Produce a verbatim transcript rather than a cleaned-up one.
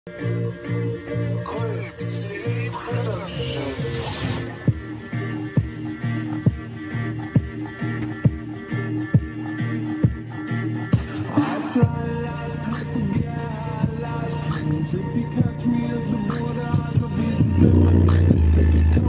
Creepsy Productions. I fly like people get like if you catch me at the border, I'll go visit them.